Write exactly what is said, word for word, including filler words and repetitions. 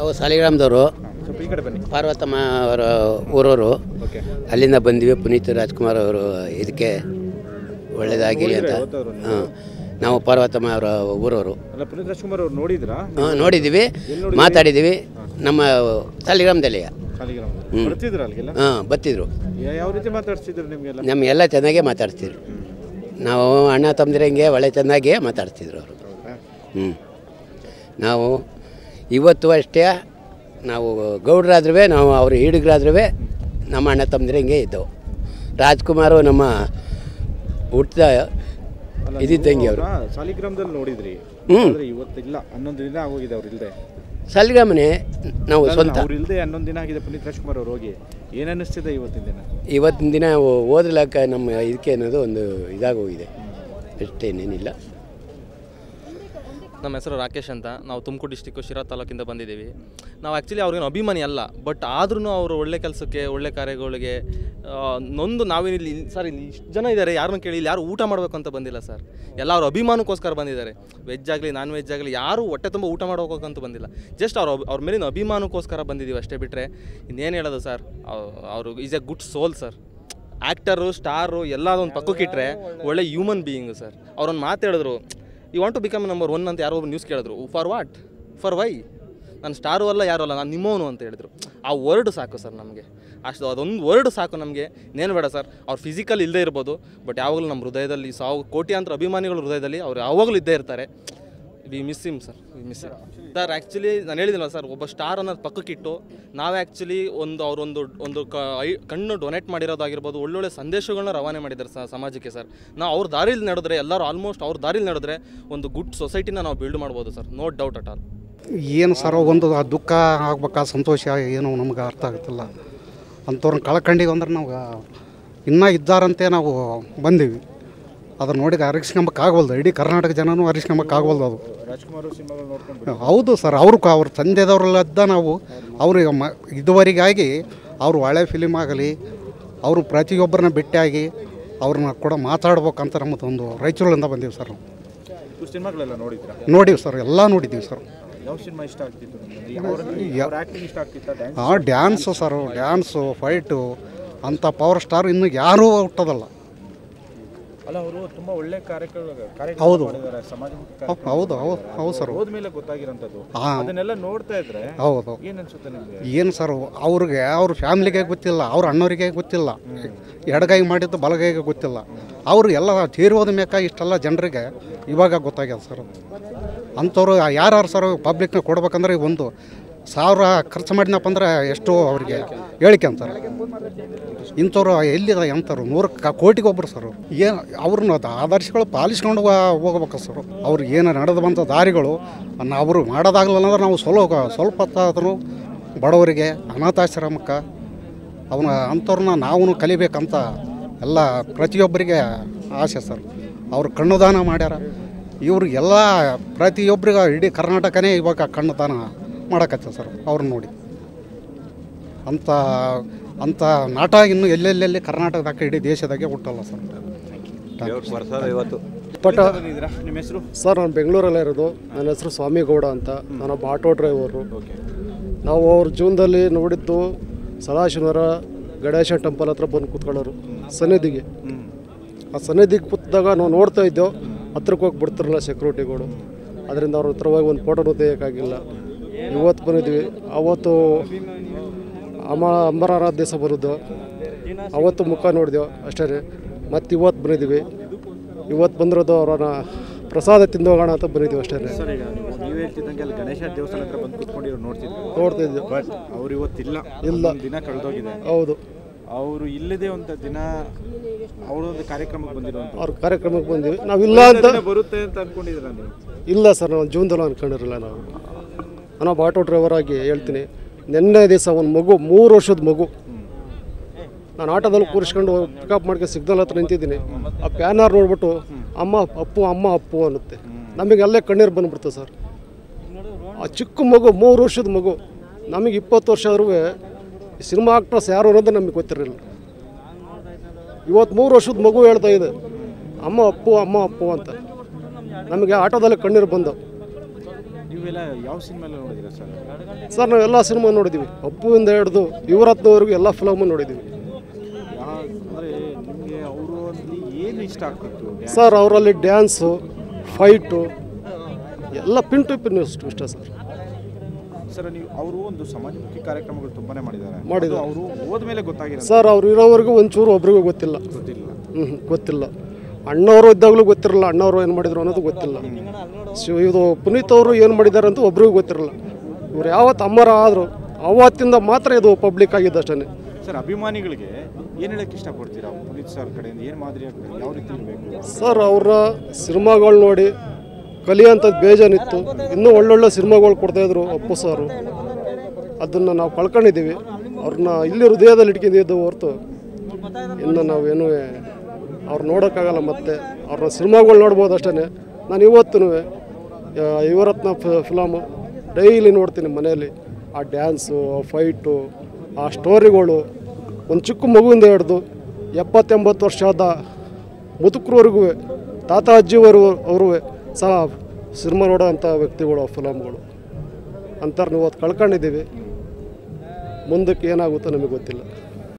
ನಾವು ಸಾಲಿಗ್ರಾಮದವರು, ಪಾರ್ವತಮ್ಮ ಅವರ ಊರವರು. ಅಲ್ಲಿಂದ ಬಂದ್ವಿ. ಪುನೀತ್ ರಾಜ್ಕುಮಾರ್ ಅವರು ಇದಕ್ಕೆ ಒಳ್ಳೇದಾಗಿರಿ ಅಂತ. ಹಾಂ, ನಾವು ಪಾರ್ವತಮ್ಮ ಅವರ ಊರವರು. ಪುನೀತ್ ರಾಜ್ಕುಮಾರ್ ಅವರು ನೋಡಿದ್ರಾ? ಹಾಂ, ನೋಡಿದ್ದೀವಿ, ಮಾತಾಡಿದ್ದೀವಿ. ನಮ್ಮ ಸಾಲಿಗ್ರಾಮದಲ್ಲಿ. ಹ್ಞೂ, ಹಾಂ, ಬರ್ತಿದ್ರು. ಯಾವ ರೀತಿ ಮಾತಾಡ್ತಿದ್ರು ನಿಮಗೆಲ್ಲ? ನಮಗೆಲ್ಲ ಚೆನ್ನಾಗೇ ಮಾತಾಡ್ತಿದ್ರು. ನಾವು ಅಣ್ಣ ತಮ್ಮದಿರಂಗೆ ಒಳ್ಳೆ ಚೆನ್ನಾಗೇ ಮಾತಾಡ್ತಿದ್ರು ಅವರು. ಹ್ಞೂ, ನಾವು ಇವತ್ತು ಅಷ್ಟೇ ನಾವು ಗೌಡ್ರಾದ್ರೂ ನಾವು ಅವರು ಹಿಡುಗರಾದ್ರೂ ನಮ್ಮ ಅಣ್ಣ ತಮ್ಮದಿರಂಗೆ ಇದ್ದವು. ರಾಜ್ಕುಮಾರು ನಮ್ಮ ಹುಟ್ಟಿದ ಇದ್ದಂಗೆ ಅವರು. ಸಾಲಿಗ್ರಾಮದಲ್ಲಿ ನೋಡಿದ್ರಿ? ಹ್ಞೂ, ಇವತ್ತಿಲ್ಲ, ಹನ್ನೊಂದು ದಿನ ಆಗೋಗಿದೆ ಅವ್ರು ಇಲ್ಲದೆ. ಸಾಲಿಗ್ರಾಮನೇ ನಾವು ಸ್ವಂತ. ಅವ್ರು ಇಲ್ಲದೆ ಹನ್ನೊಂದು ದಿನ ಆಗಿದೆ ಪುನೀತ್ ರಾಜ್ಕುಮಾರ್ ಅವ್ರು ಹೋಗಿ. ಏನು ಅನ್ನಿಸ್ತಿದೆ ಇವತ್ತಿನ ದಿನ? ಇವತ್ತಿನ ದಿನ ಓದಲಕ್ಕ ನಮ್ಮ ಇದಕ್ಕೆ ಅನ್ನೋದು ಒಂದು ಇದಾಗೋಗಿದೆ, ಅಷ್ಟೇನೇನಿಲ್ಲ. ನಮ್ಮ ಹೆಸರು ರಾಕೇಶ್ ಅಂತ. ನಾವು ತುಮಕೂರು ಡಿಸ್ಟಿಕ್ಕು ಶಿರಾ ತಾಲೂಕಿಂದ ಬಂದಿದ್ದೀವಿ. ನಾವು ಆ್ಯಕ್ಚುಲಿ ಅವ್ರಿಗೇನು ಅಭಿಮಾನಿ ಅಲ್ಲ, ಬಟ್ ಆದ್ರೂ ಅವರು ಒಳ್ಳೆ ಕೆಲಸಕ್ಕೆ, ಒಳ್ಳೆ ಕಾರ್ಯಗಳಿಗೆ ನೊಂದು ನಾವೇನಿಲ್ಲಿ ಸರ್ ಇಲ್ಲಿ ಇಷ್ಟು ಜನ ಇದ್ದಾರೆ, ಯಾರನ್ನೂ ಕೇಳಿ ಇಲ್ಲಿ ಯಾರು ಊಟ ಮಾಡಬೇಕು ಅಂತ ಬಂದಿಲ್ಲ ಸರ್. ಎಲ್ಲ ಅವ್ರ ಅಭಿಮಾನಕ್ಕೋಸ್ಕರ ಬಂದಿದ್ದಾರೆ. ವೆಜ್ ಆಗಲಿ ನಾನ್ ವೆಜ್ ಆಗಲಿ ಯಾರೂ ಹೊಟ್ಟೆ ತುಂಬ ಊಟ ಮಾಡೋಕ್ಕಂತೂ ಬಂದಿಲ್ಲ. ಜಸ್ಟ್ ಅವ್ರ ಅವ್ರ ಮೇಲಿನ ಅಭಿಮಾನಕ್ಕೋಸ್ಕರ ಬಂದಿದ್ದೀವಿ ಅಷ್ಟೇ, ಬಿಟ್ಟರೆ ಇನ್ನೇನು ಹೇಳೋದು ಸರ್. ಅವರು is a good soul sir. Actor, star ಎಲ್ಲ ಒಂದು ಪಕ್ಕಕ್ಕಿಟ್ರೆ ಒಳ್ಳೆ ಹ್ಯೂಮನ್ ಬೀಯಿಂಗು ಸರ್. ಅವ್ರೊಂದು ಮಾತು ಹೇಳಿದ್ರು, you want to become number one ಅಂತ ಯಾರೋ ಒಬ್ಬರು ನ್ಯೂಸ್ ಕೇಳಿದ್ರು. For what? For why? ನಾನು ಸ್ಟಾರು ಅಲ್ಲ, ಯಾರು ಅಲ್ಲ, ನಾನು ನಿಮ್ಮವನು ಅಂತ ಹೇಳಿದ್ರು. ಆ ವರ್ಡ್ ಸಾಕು ಸರ್ ನಮಗೆ. ಅಷ್ಟು ಅದೊಂದು ವರ್ಡ್ ಸಾಕು ನಮಗೆ. ಇನ್ನೇನು ಬೇಡ ಸರ್. ಅವ್ರು ಫಿಸಿಕಲ್ ಇಲ್ಲದೇ ಇರ್ಬೋದು, ಬಟ್ ಯಾವಾಗಲೂ ನಮ್ಮ ಹೃದಯದಲ್ಲಿ, ಸಾವು ಕೋಟ್ಯಾಂತರ ಅಭಿಮಾನಿಗಳ ಹೃದಯದಲ್ಲಿ ಅವ್ರು ಯಾವಾಗಲೂ ಇದ್ದೇ ಇರ್ತಾರೆ. We miss him sir, we miss him sir. Actually ನಾನು ಹೇಳಿದಿಲ್ಲ ಸರ್, ಒಬ್ಬ ಸ್ಟಾರ್ ಅನ್ನೋದು ಪಕ್ಕಕ್ಕಿಟ್ಟು ನಾವು ಆ್ಯಕ್ಚುಲಿ ಒಂದು ಅವರೊಂದು ಒಂದು ಕ ಐ ಕಣ್ಣು ಡೊನೇಟ್ ಮಾಡಿರೋದಾಗಿರ್ಬೋದು, ಒಳ್ಳೊಳ್ಳೆ ಸಂದೇಶಗಳನ್ನ ರವಾನೆ ಮಾಡಿದ್ದಾರೆ ಸ ಸಮಾಜಕ್ಕೆ ಸರ್. ನಾವು ಅವ್ರ ದಾರಿಲಿ ನಡೆದ್ರೆ, ಎಲ್ಲರೂ ಆಲ್ಮೋಸ್ಟ್ ಅವ್ರ ದಾರಿಲಿ ನಡೆದ್ರೆ ಒಂದು ಗುಡ್ ಸೊಸೈಟಿನ ನಾವು ಬಿಲ್ಡ್ ಮಾಡ್ಬೋದು ಸರ್, ನೋ ಡೌಟ್ ಅಟ್ ಆಲ್. ಏನು ಸರ್, ಒಂದು ದುಃಖ ಆಗ್ಬೇಕಾ ಸಂತೋಷ ಏನೋ ನಮ್ಗೆ ಅರ್ಥ ಆಗುತ್ತಿಲ್ಲ. ಅಂಥವ್ರನ್ನ ಕಳ್ಕೊಂಡಿವಿ ಅಂದ್ರೆ ನಾವು ಇನ್ನೂ ಇದ್ದಾರಂತೆ ನಾವು ಬಂದೀವಿ. ಅದನ್ನು ನೋಡಿ ಅರಿಸ್ಕೊಂಬಕ್ಕಾಗವಲ್ದು. ಇಡೀ ಕರ್ನಾಟಕ ಜನನೂ ಅರಿಸ್ಕೊಂಬಕ್ಕಾಗವಲ್ದು ಅದು. ಹೌದು ಸರ್, ಅವರು ಅವ್ರ ತಂದೆದವ್ರಲ್ಲದ್ದ ನಾವು ಅವ್ರಿಗೆ ಮ ಇದುವರೆಗಾಗಿ ಅವರು ಹಳೆ ಫಿಲಿಮ್ ಆಗಲಿ, ಅವರು ಪ್ರತಿಯೊಬ್ಬರನ್ನ ಭೇಟಿಯಾಗಿ ಅವ್ರನ್ನ ಕೂಡ ಮಾತಾಡ್ಬೇಕಂತ ನಮ್ಮದೊಂದು ರಾಯಚೂರಿಂದ ಬಂದೀವಿ ಸರ್. ನೋಡೀವಿ ಸರ್, ಎಲ್ಲ ನೋಡಿದ್ದೀವಿ ಸರ್. ಹಾಂ, ಡ್ಯಾನ್ಸು ಸರ್, ಡ್ಯಾನ್ಸು, ಫೈಟು ಅಂಥ ಪವರ್ ಸ್ಟಾರ್ ಇನ್ನು ಯಾರೂ ಹುಟ್ಟೋದಲ್ಲ. ಅಲ್ಲ, ಅವರು ತುಂಬ ಒಳ್ಳೆ ಕಾರ್ಯಕ್ರಮ ಹೌದು ಹೌದು ಹೌದು ಹೌದು ಸರ್. ಹೋದ್ಮೇಲೆ ಗೊತ್ತಾಗಿರೋಂಥದ್ದು ಅದನ್ನೆಲ್ಲ ನೋಡ್ತಾ ಇದ್ರೆ ಹೌದು. ಏನು ಅನ್ಸುತ್ತೆ ನಿಮಗೆ? ಏನು ಸರ್, ಅವ್ರಿಗೆ ಅವ್ರ ಫ್ಯಾಮ್ಲಿಗೆ ಗೊತ್ತಿಲ್ಲ, ಅವ್ರ ಅಣ್ಣವ್ರಿಗೆ ಗೊತ್ತಿಲ್ಲ, ಎಡಗೈ ಮಾಡಿದ್ದು ಬಲಗೈಗೆ ಗೊತ್ತಿಲ್ಲ. ಅವರು ಎಲ್ಲ ತೀರೋದ ಮೇಕ ಇಷ್ಟೆಲ್ಲ ಜನರಿಗೆ ಇವಾಗ ಗೊತ್ತಾಗ್ಯದ ಸರ್. ಅಂಥವ್ರು ಯಾರು ಸರ್ ಪಬ್ಲಿಕ್ನ ಕೊಡ್ಬೇಕಂದ್ರೆ ಒಂದು ಸಾವಿರ ಖರ್ಚು ಮಾಡಿನಪ್ಪ ಅಂದ್ರೆ ಎಷ್ಟು ಅವ್ರಿಗೆ ಹೇಳಿಕೆ ಅಂತಾರೆ. ಇಂಥವ್ರು ಎಲ್ಲಿದ ಎಂಥವ್ರು ನೂರು ಕೋಟಿಗೆ ಒಬ್ಬರು ಸರ್. ಏನು ಅವ್ರನ್ನ ಆದರ್ಶಗಳು ಪಾಲಿಸ್ಕೊಂಡು ಹೋಗ್ಬೇಕು ಸರ್. ಅವ್ರು ಏನು ನಡೆದು ಬಂದ ದಾರಿಗಳು ಅವರು ಮಾಡೋದಾಗಲಿಲ್ಲ ಅಂದ್ರೆ ನಾವು ಸ್ವಲ್ಪ ಸ್ವಲ್ಪ ಹೊತ್ತಾದ್ರೂ ಬಡವರಿಗೆ, ಅನಾಥಾಶ್ರಮಕ್ಕೆ ಅವನ ಅಂಥವ್ರನ್ನ ನಾವು ಕಲಿಬೇಕಂತ ಎಲ್ಲ ಪ್ರತಿಯೊಬ್ಬರಿಗೆ ಆಸೆ ಸರ್. ಅವರು ಕಣ್ಣುದಾನ ಮಾಡ್ಯಾರ. ಇವ್ರಿಗೆಲ್ಲ ಪ್ರತಿಯೊಬ್ಬರಿಗೆ ಇಡೀ ಕರ್ನಾಟಕನೇ ಇವಾಗ ಕಣ್ಣುದಾನ ಮಾಡಕತ್ತ ಸರ್ ಅವ್ರನ್ನ ನೋಡಿ. ಅಂಥ ಅಂಥ ನಾಟ ಇನ್ನು ಎಲ್ಲೆಲ್ಲೆಲ್ಲಿ ಕರ್ನಾಟಕದಾಗ ಇಡೀ ದೇಶದಾಗೆ ಹುಟ್ಟಲ್ಲ ಸರ್. ಇವತ್ತು ಪಟ ನಿಮ್ಮ ಹೆಸರು ಸರ್? ನಾನು ಬೆಂಗಳೂರಲ್ಲೇ ಇರೋದು. ನನ್ನ ಹೆಸರು ಸ್ವಾಮಿಗೌಡ ಅಂತ. ನಾನೊಬ್ಬ ಆಟೋ ಡ್ರೈವರು. ನಾವು ಅವ್ರ ಜೀವನದಲ್ಲಿ ನೋಡಿದ್ದು ಸದಾಶಿವನಗರ ಗಣೇಶ ಟೆಂಪಲ್ ಹತ್ರ ಬಂದು ಕೂತ್ಕೊಳ್ಳೋರು ಸನ್ನಿಧಿಗೆ. ಆ ಸನ್ನಿಧಿಗೆ ಕೂತಿದಾಗ ನಾವು ನೋಡ್ತಾ ಇದ್ದೆವು, ಹತ್ರಕ್ಕೆ ಹೋಗಿ ಬಿಡ್ತಾರಲ್ಲ ಸೆಕ್ಯೂರಿಟಿಗಳು, ಅದರಿಂದ ಅವ್ರ ಹತ್ರ ಹೋಗಿ ಒಂದು ಫೋಟೋನು ತೆಗಿಯೋಕ್ಕಾಗಿಲ್ಲ. ಇವತ್ತು ಬಂದಿದ್ವಿ. ಅವತ್ತು ಅಮ್ಮ ಅಂಬರಾರಾಧ ದಿವಸ ಬರೋದು, ಅವತ್ತು ಮುಖ ನೋಡಿದೆವು ಅಷ್ಟೇ. ಮತ್ತು ಇವತ್ತು ಬಂದಿದ್ದೀವಿ. ಇವತ್ತು ಬಂದಿರೋದು ಅವರನ್ನ ಪ್ರಸಾದ ತಿಂದು ಹೋಗೋಣ ಅಂತ ಬಂದಿದ್ದೀವಿ ಅಷ್ಟೇ. ನೀವು ಹೇಳ್ತಿದ್ದಂಗೆ ಅಲ್ಲಿ ಗಣೇಶ ದೇವಸ್ಥಾನ ಹತ್ರ ಬಂದು ಕೂತ್ಕೊಂಡಿರೋ ನೋಡ್ತಿದ್ವಿ ನೋಡ್ತಿದ್ವಿ. ಬಟ್ ಅವ್ರು ಇವತ್ತಿಲ್ಲ, ಇಲ್ಲ, ದಿನ ಕಳೆದೋಗಿದೆ. ಹೌದು, ಅವರು ಇಲ್ಲದೆ ಒಂದು ದಿನ ಅವರೊಂದು ಕಾರ್ಯಕ್ರಮಕ್ಕೆ ಬಂದಿರೋ ಅವ್ರ ಕಾರ್ಯಕ್ರಮಕ್ಕೆ ಬಂದಿವಿ. ನಾವಿಲ್ಲ ಅಂತ ಬರುತ್ತೆ ಅಂತ ಅನ್ಕೊಂಡಿದ್ದೀರ ನೀವು? ಇಲ್ಲ ಸರ್, ನಾವು ಜೀವನದಲ್ಲೂ ಅನ್ಕೊಂಡಿರಲಿಲ್ಲ. ನಾವು ನಾನು ಆಟೋ ಡ್ರೈವರ್ ಆಗಿ ಹೇಳ್ತೀನಿ, ನಿನ್ನೆ ದಿವಸ ಒಂದು ಮಗು, ಮೂರು ವರ್ಷದ ಮಗು, ನಾನು ಆಟೋದಲ್ಲಿ ಕೂರಿಸ್ಕೊಂಡು ಪಿಕಪ್ ಮಾಡ್ಕೊಂಡು ಸಿಗ್ನಲ್ ಹತ್ರ ನಿಂತಿದ್ದೀನಿ. ಆ ಪ್ಯಾನರ್ ನೋಡ್ಬಿಟ್ಟು ಅಮ್ಮ ಅಪ್ಪು ಅಮ್ಮ ಅಪ್ಪು ಅನ್ನುತ್ತೆ. ನಮಗೆ ಅಲ್ಲೇ ಕಣ್ಣೀರು ಬಂದುಬಿಡ್ತು ಸರ್. ಆ ಚಿಕ್ಕ ಮಗು, ಮೂರು ವರ್ಷದ ಮಗು, ನಮಗೆ ಇಪ್ಪತ್ತು ವರ್ಷ ಆದ್ರೂ ಸಿನಿಮಾ ಆಕ್ಟ್ರಸ್ ಯಾರು ಅನ್ನೋದು ನಮಗೆ ಗೊತ್ತಿರಲಿಲ್ಲ. ಇವತ್ತು ಮೂರು ವರ್ಷದ ಮಗು ಹೇಳ್ತಾ ಇದೆ ಅಮ್ಮ ಅಪ್ಪು ಅಮ್ಮ ಅಪ್ಪು ಅಂತ. ನಮಗೆ ಆಟೋದಲ್ಲಿ ಕಣ್ಣೀರು ಬಂದವು. ನೀವೆಲ್ಲ ಯಾವ ಸಿನಿಮಾ ಎಲ್ಲ ನೋಡಿದ್ದೀರಾ ಸರ್? ಸರ್ ನಾವೆಲ್ಲ ಸಿನಿಮಾ ನೋಡಿದ್ದೀವಿ, ಅಪ್ಪುವಿಂದ ಹಿಡಿದು ಯುವರತ್ನವರೆಗೂ ಎಲ್ಲ ಫಿಲಮು ನೋಡಿದ್ದೀವಿ. ಯಾವ ಅಂದರೆ ನಿಮಗೆ ಅವರು ಅಲ್ಲಿ ಏನು ಇಷ್ಟ ಆಗ್ತಿತ್ತು? ಸರ್ ಅವರಲ್ಲಿ ಡ್ಯಾನ್ಸು, ಫೈಟು ಎಲ್ಲ ಪಿನ್ ಟು ಪಿನ್ ಇಷ್ಟು ಇಷ್ಟ ಸರ್. ಸರ್ ನೀವು ಅವರು ಒಂದು ಸಮಾಜಮುಖಿ ಕಾರ್ಯಕ್ರಮಗಳು ತುಂಬಾನೇ ಮಾಡಿದ್ದಾರೆ ಮಾಡಿದ್ದಾರೆ. ಅವರು ಹೋದ್ಮೇಲೆ ಗೊತ್ತಾಗಿರೋ ಸರ್ ಅವ್ರು ಇರೋವರೆಗೂ ಒಂಚೂರು ಒಬ್ರಿಗೂ ಗೊತ್ತಿಲ್ಲ. ಗೊತ್ತಿಲ್ಲ. ಹ್ಞೂ ಗೊತ್ತಿಲ್ಲ. ಅಣ್ಣವರು ಇದ್ದಾಗಲೂ ಗೊತ್ತಿರಲ್ಲ ಅಣ್ಣವರು ಏನು ಮಾಡಿದ್ರು ಅನ್ನೋದು ಗೊತ್ತಿಲ್ಲ. ಶಿವ ಇದು ಪುನೀತ್ ಅವರು ಏನು ಮಾಡಿದ್ದಾರೆ ಅಂತ ಒಬ್ರಿಗೂ ಗೊತ್ತಿರಲ್ಲ. ಇವ್ರು ಯಾವತ್ತು ಅಮ್ಮರ ಆದರು ಅವತ್ತಿಂದ ಮಾತ್ರ ಇದು ಪಬ್ಲಿಕ್ ಆಗಿದ್ದು ಅಷ್ಟೇ. ಸರ್ ಅಭಿಮಾನಿಗಳಿಗೆ ಏನು ಹೇಳಕ್ಕೆ ಇಷ್ಟಪಡ್ತೀರಾ ಪುನೀತ್ ಸರ್ ಕಡೆಯಿಂದ? ಏನು ಮಾದರಿ ಆಗ್ತದೆ, ಯಾವ ರೀತಿ ಇರಬೇಕು? ಸರ್ ಅವರ ಸಿನಿಮಾಗಳು ನೋಡಿ ಕಲಿಯೋಂಥದ್ದು ಬೇಜಾನಿತ್ತು. ಇನ್ನೂ ಒಳ್ಳೊಳ್ಳೆ ಸಿನಿಮಾಗಳು ಕೊಡ್ತಾಯಿದ್ರು ಅಪ್ಪು ಸಾರು. ಅದನ್ನು ನಾವು ಕಳ್ಕೊಂಡಿದ್ದೀವಿ. ಅವ್ರನ್ನ ಇಲ್ಲಿ ಹೃದಯದಲ್ಲಿ ಇಟ್ಕೊಂಡಿದ್ದು ಹೊರತು ಇನ್ನು ನಾವೇನು ಅವ್ರು ನೋಡೋಕ್ಕಾಗಲ್ಲ. ಮತ್ತು ಅವ್ರನ್ನ ಸಿನಿಮಾಗಳು ನೋಡ್ಬೋದು ಅಷ್ಟೇ. ನಾನು ಇವತ್ತೂ ಯುವರತ್ನ ಫಿಲಮು ಡೈಲಿ ನೋಡ್ತೀನಿ ಮನೆಯಲ್ಲಿ. ಆ ಡ್ಯಾನ್ಸು, ಆ ಫೈಟು, ಆ ಸ್ಟೋರಿಗಳು, ಒಂದು ಚಿಕ್ಕ ಮಗುವಿಂದ ಹಿಡ್ದು ಎಪ್ಪತ್ತೆಂಬತ್ತು ವರ್ಷದ ಮುದುಕರವರೆಗೂ, ತಾತ ಅಜ್ಜಿವರು ಅವರು ಸಹ ಸಿನಿಮಾ ನೋಡೋ ಅಂಥ ವ್ಯಕ್ತಿಗಳು ಆ ಫಿಲಮ್ಗಳು. ಅಂಥವ್ರನ್ನ ಇವತ್ತು ಕಳ್ಕೊಂಡಿದ್ದೀವಿ. ಮುಂದಕ್ಕೆ ಏನಾಗುತ್ತೋ ನಮಗೆ ಗೊತ್ತಿಲ್ಲ.